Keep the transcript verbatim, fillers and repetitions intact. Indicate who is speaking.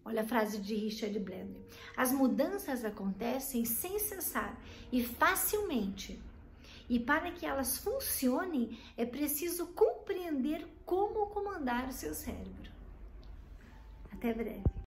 Speaker 1: Olha a frase de Richard Bandler. As mudanças acontecem sem cessar e facilmente. E para que elas funcionem, é preciso compreender como comandar o seu cérebro. Até breve.